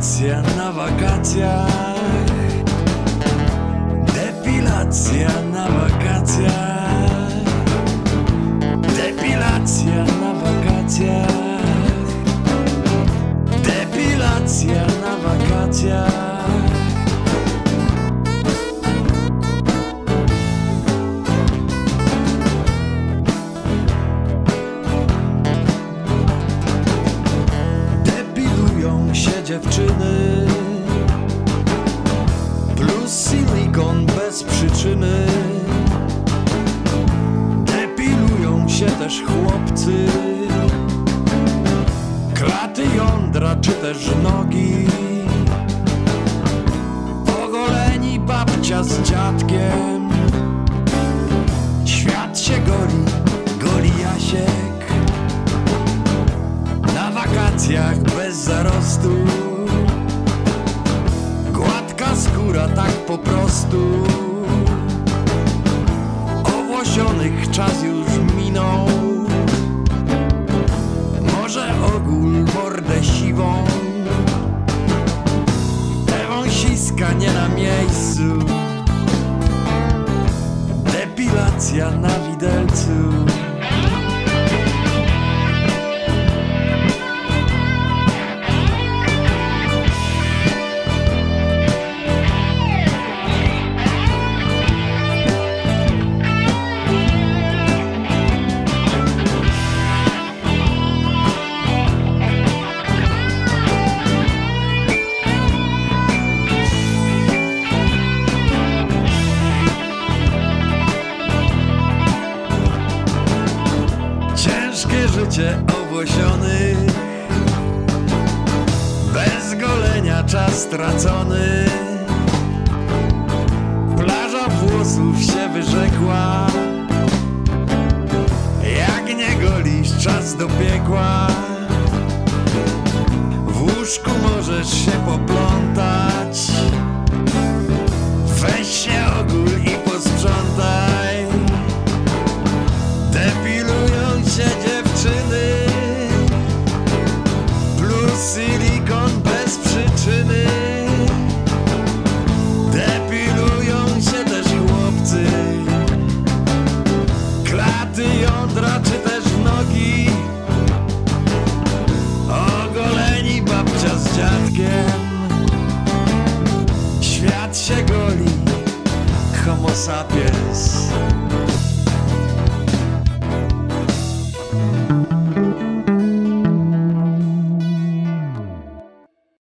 Depilacja na wakacjach. Depilacja na wakacjach. Depilacja na wakacjach. Depilacja na wakacjach. Dziewczyny plus silikon bez przyczyny. Depilują się też chłopcy, klaty jądra czy też nogi. Ogoleni babcia z dziadkiem. Świat się goli, goli Jasiek. Na wakacjach bez zarostu. Gładka skóra tak po prostu. Owłosionych czas już minął. Może ogól mordę siwą. Te wąsiska nie na miejscu. Depilacja na widelcu. Ciężkie życie owłosionych, bez golenia czas stracony. Plaża włosów się wyrzekła. Jak nie golisz, czas do piekła. W łóżku możesz się poplątać. Weź się ogól i posprzątaj. Depilują się dziewczyny plus silikon bez przyczyny. Depilują się też chłopcy, klaty jądra czy też nogi. Ogoleni babcia z dziadkiem. Świat się goli, homo sapiens.